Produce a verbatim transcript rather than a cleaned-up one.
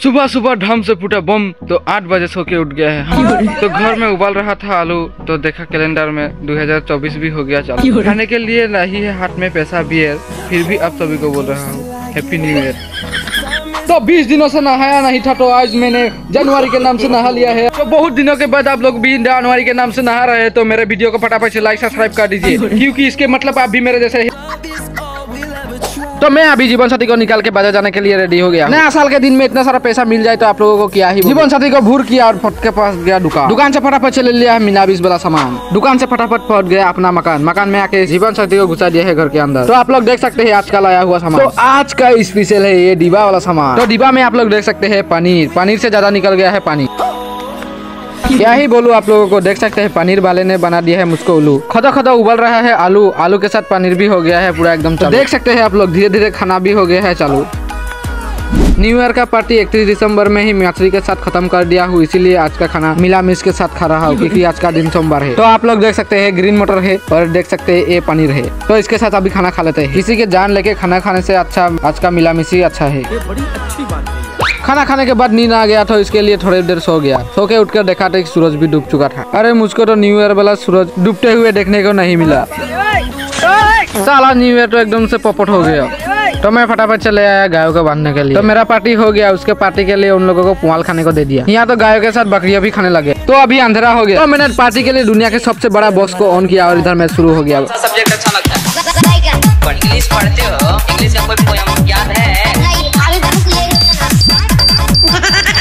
सुबह सुबह ढम से फूटा बम तो आठ बजे सो के उठ गया है। तो घर में उबाल रहा था आलू तो देखा कैलेंडर में दो हज़ार चौबीस भी हो गया चालू। खाने के लिए नहीं है हाथ में पैसा बियर, फिर भी आप सभी को बोल रहा हूँ हैप्पी न्यू ईयर। तो बीस दिनों से नहाया नहीं था तो आज मैंने जनवरी के नाम से नहा लिया है। तो बहुत दिनों के बाद आप लोग भी जनवरी के नाम से नहा रहे हैं तो मेरे वीडियो को फटाफट से लाइक सब्सक्राइब कर दीजिए, क्योंकि इसके मतलब आप भी मेरे जैसे। तो मैं अभी जीवन साथी को निकाल के बाजार जाने के लिए रेडी हो गया। नया साल के दिन में इतना सारा पैसा मिल जाए तो आप लोगों को क्या ही। जीवन साथी को भूर किया और फट के पास गया दुकान। दुकान से फटाफट से ले लिया है मीना बीस वाला सामान। दुकान से फटाफट पहुंच गया अपना मकान। मकान में आके जीवन साथी को घुसा दिया है घर के अंदर। तो आप लोग देख सकते हैं आज का लाया हुआ सामान। तो आज का स्पेशल है ये डिब्बा वाला सामान। तो डिब्बा में आप लोग देख सकते हैं पनीर। पनीर से ज्यादा निकल गया है पानी। क्या ही बोलूं आप लोगों को, देख सकते हैं पनीर वाले ने बना दिया है मुझको उल्लू। खदा खदा उबल रहा है आलू। आलू के साथ पनीर भी हो गया है पूरा एकदम। तो देख सकते हैं आप लोग धीरे धीरे खाना भी हो गया है चालू। न्यू ईयर का पार्टी इकतीस दिसंबर में ही मछली के साथ खत्म कर दिया हूँ, इसीलिए आज का खाना मिला मिर्च के साथ खा रहा हूँ, क्योंकि आज का दिन सोमवार है। तो आप लोग देख सकते हैं ग्रीन मटर है और देख सकते हैं ये पनीर है। तो इसके साथ अभी खाना खा लेते हैं। किसी के जान लेके खाना खाने से अच्छा आज का मिला मिर्च ही अच्छा है। बड़ी अच्छी बात है। खाना खाने के बाद नींद आ गया तो इसके लिए थोड़ी देर सो गया। सो के उठकर देखा तो सूरज भी डूब चुका था। अरे मुझको तो न्यू ईयर वाला सूरज डूबते हुए देखने को नहीं मिला। साला न्यू ईयर तो एकदम से पपट हो गया। तो मैं फटाफट चले आया गायों को बांधने के लिए। तो मेरा पार्टी हो गया, उसके पार्टी के लिए उन लोगों को पुआल खाने को दे दिया। यहाँ तो गायों के साथ बकरियां भी खाने लगे। तो अभी अंधेरा हो गया। तो मैंने पार्टी के लिए दुनिया के सबसे बड़ा बॉक्स को ऑन किया और इधर मैच शुरू हो गया। सब्जेक्ट अच्छा लगता है। इंग्लिश पढ़ते हो? इंग्लिश का कोई पोएम याद है?